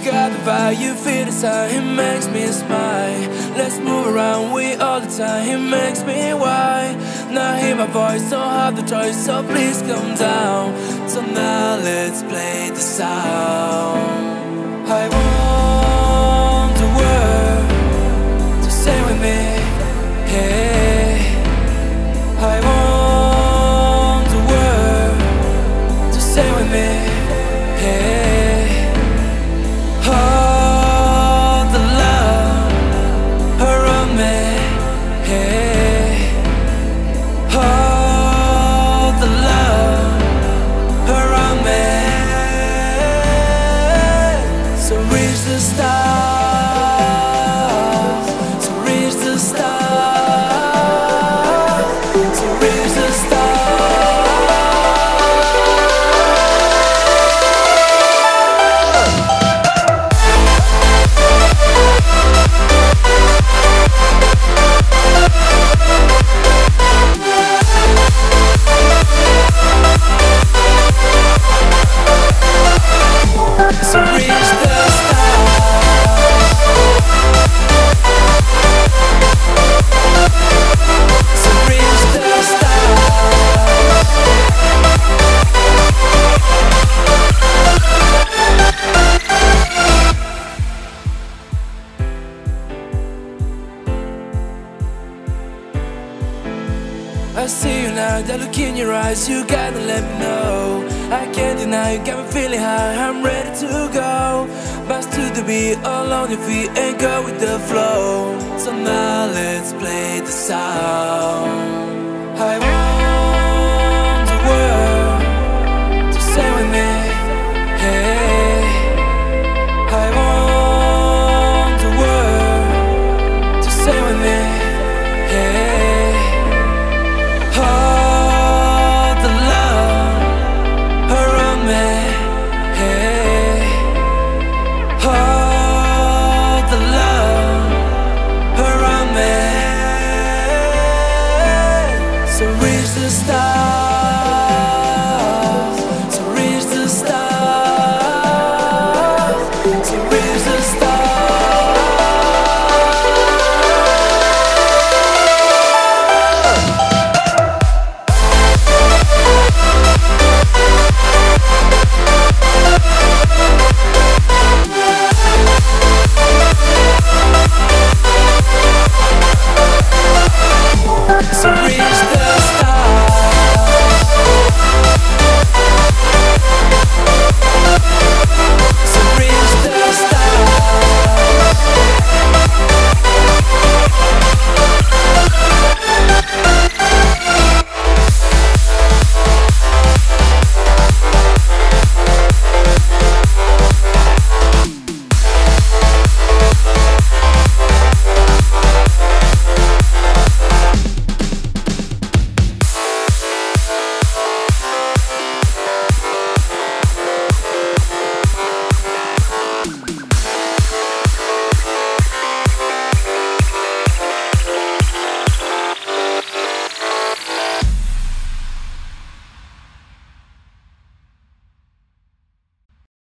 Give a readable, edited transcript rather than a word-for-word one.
got the vibe, you feel the sound, it makes me smile. Let's move around, we all the time, it makes me wild. Now hear my voice, don't have the choice, so please come down. So now let's play the sound. I want the world to stay with me, hey. I want the world to stay with me, hey. All the love around me, hey. All the love around me. So reach the stars, so reach the stars, so reach the stars. So reach the stars, so reach the stars. I see you now, that look in your eyes, you gotta let me know. I can't deny, you got me feeling high, I'm ready to go. Bounce to the beat, all on your feet and go with the flow. So now let's play the sound.